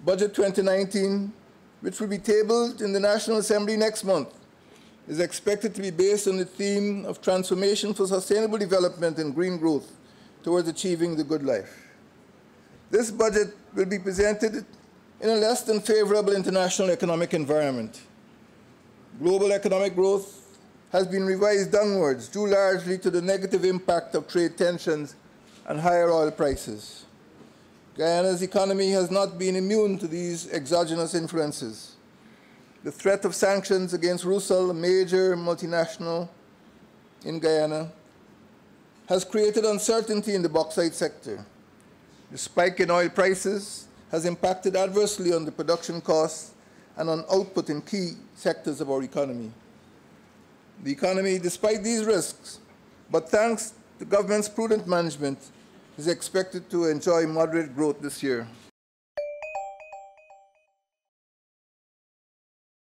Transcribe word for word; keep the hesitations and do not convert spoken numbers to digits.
Budget twenty nineteen, which will be tabled in the National Assembly next month, is expected to be based on the theme of transformation for sustainable development and green growth towards achieving the good life. This budget will be presented in a less than favorable international economic environment. Global economic growth has been revised downwards due largely to the negative impact of trade tensions and higher oil prices. Guyana's economy has not been immune to these exogenous influences. The threat of sanctions against Rusal, a major multinational in Guyana, has created uncertainty in the bauxite sector. The spike in oil prices has impacted adversely on the production costs and on output in key sectors of our economy. The economy, despite these risks, but thanks to government's prudent management, is expected to enjoy moderate growth this year.